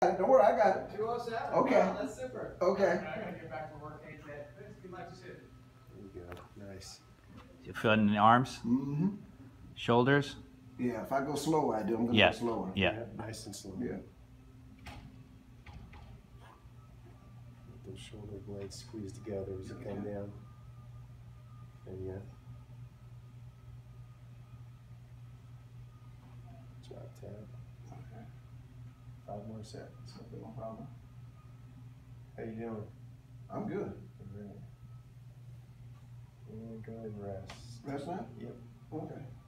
Don't worry, I got it. 207. Okay. Wow, that's super. Okay. I gotta get back to work. You'd like to sit. There you go. Nice. You feel it in the arms? Mm-hmm. Shoulders? Yeah, if I go slower, I do. I'm gonna Yeah. go slower. Yeah. Nice and slow. Yeah. Let those shoulder blades squeeze together as you come down. And yeah. Drop tap. Okay. 5 more seconds. Okay, no problem. How you doing? I'm good. All right. And go ahead and rest. That's not? Yep. Okay.